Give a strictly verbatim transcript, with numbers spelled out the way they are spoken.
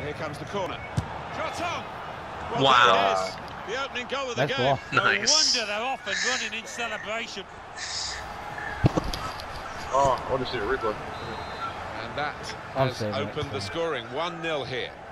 Here comes the corner. Shot on! Well, wow. The opening goal of the Nice game. ball. Nice. No wonder they're off and running in celebration. Oh, I want to see a replay. And that I'm has saving it, opened the so. scoring. one nil here.